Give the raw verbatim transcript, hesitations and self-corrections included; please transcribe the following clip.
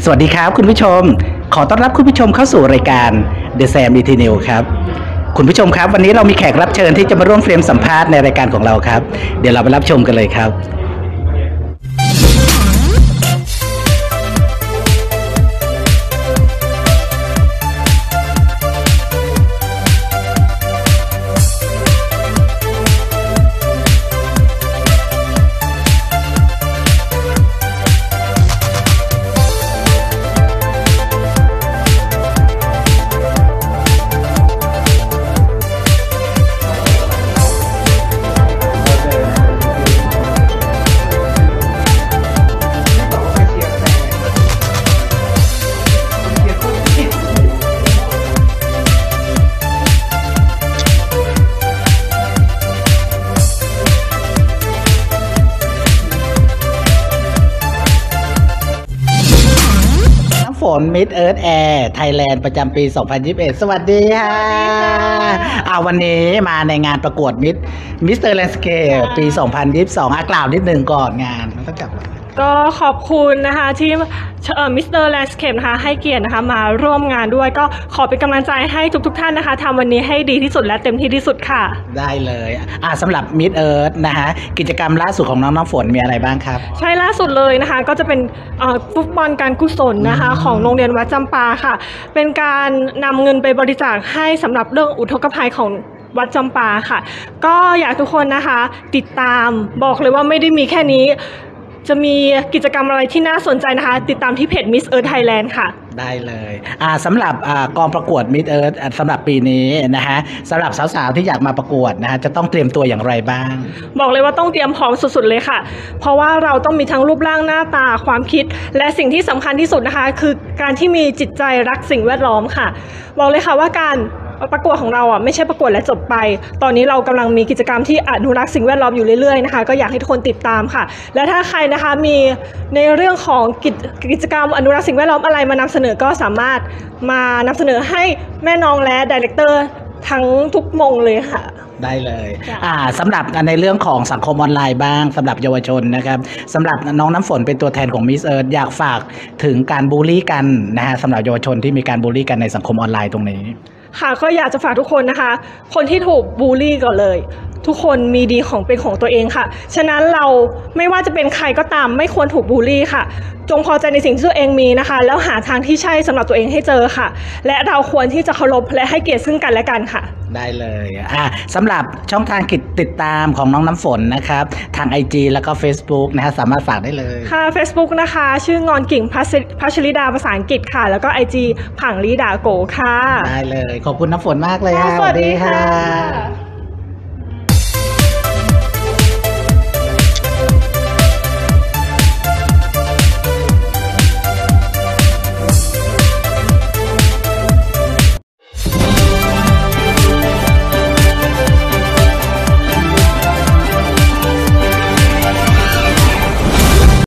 สวัสดีครับคุณผู้ชมขอต้อนรับคุณผู้ชมเข้าสู่รายการ The Sam อี ที News ครับคุณผู้ชมครับวันนี้เรามีแขกรับเชิญที่จะมาร่วมเฟรมสัมภาษณ์ในรายการของเราครับเดี๋ยวเราไปรับชมกันเลยครับฝน Miss Earth Air Thailand ประจำปี สองพันยี่สิบเอ็ด สวัสดีค่ะเอาวันนี้มาในงานประกวด Miss Mister Landscape ปี สองพันยี่สิบสอง อ่ะกล่าวนิดนึงก่อนงานมันต้องกลับมาก็ขอบคุณนะคะที่เอ่อ Mister Landscape นะคะให้เกียรตินะคะมาร่วมงานด้วยก็ขอเป็นกำลังใจให้ทุกๆ ท่านนะคะทำวันนี้ให้ดีที่สุดและเต็มที่ที่สุดค่ะได้เลยอ่ะสำหรับ Miss Earth นะคะกิจกรรมล่าสุดของน้องน้ำฝนมีอะไรบ้างครับใช่ล่าสุดเลยนะคะก็จะเป็นฟุตบอลการกุศลนะคะของโรงเรียนวัดจำปาค่ะเป็นการนำเงินไปบริจาคให้สำหรับเรื่องอุทกภัยของวัดจำปาค่ะก็อยากทุกคนนะคะติดตามบอกเลยว่าไม่ได้มีแค่นี้จะมีกิจกรรมอะไรที่น่าสนใจนะคะติดตามที่เพจ Miss Earth Thailand ค่ะได้เลยอ่าสำหรับอ่ากองประกวด Miss Earth สำหรับปีนี้นะฮะสำหรับสาวๆที่อยากมาประกวดนะฮะจะต้องเตรียมตัวอย่างไรบ้างบอกเลยว่าต้องเตรียมพร้อมสุดๆเลยค่ะเพราะว่าเราต้องมีทั้งรูปร่างหน้าตาความคิดและสิ่งที่สำคัญที่สุดนะคะคือการที่มีจิตใจรักสิ่งแวดล้อมค่ะบอกเลยค่ะว่าการประกวดของเราอ่ะไม่ใช่ประกวดและจบไปตอนนี้เรากำลังมีกิจกรรมที่อนุรักษ์สิ่งแวดล้อมอยู่เรื่อยๆนะคะก็อยากให้ทุกคนติดตามค่ะและถ้าใครนะคะมีในเรื่องของกิจกิจกรรมอนุรักษ์สิ่งแวดล้อมอะไรมานำเสนอก็สามารถมานำเสนอให้แม่น้องและดีเรคเตอร์ทั้งทุกมงเลยค่ะได้เลยอ่าสำหรับในเรื่องของสังคมออนไลน์บ้างสำหรับเยาวชนนะครับสำหรับน้องน้ำฝนเป็นตัวแทนของ Miss Earth อยากฝากถึงการบูลลี่กันนะฮะสำหรับเยาวชนที่มีการบูลลี่กันในสังคมออนไลน์ตรงนี้ค่ะก็อยากจะฝากทุกคนนะคะคนที่ถูกบูลลี่ก่อนเลยทุกคนมีดีของเป็นของตัวเองค่ะฉะนั้นเราไม่ว่าจะเป็นใครก็ตามไม่ควรถูกบูลลี่ค่ะจงพอใจในสิ่งที่ตัวเองมีนะคะแล้วหาทางที่ใช่สำหรับตัวเองให้เจอค่ะและเราควรที่จะเคารพและให้เกียรติซึ่งกันและกันค่ะได้เลยอ่ะสำหรับช่องทางติดตามของน้องน้ำฝนนะครับทาง ไอ จี แล้วก็ Facebook นะฮะสามารถฝากได้เลยค่ะ Facebook นะคะชื่องอนกิ่งพัชริดาภาษาอังกฤษค่ะแล้วก็ ไอ จี ผังลิดาโกค่ะได้เลยขอบคุณน้ำฝนมากเลยสวัสดีค่ะ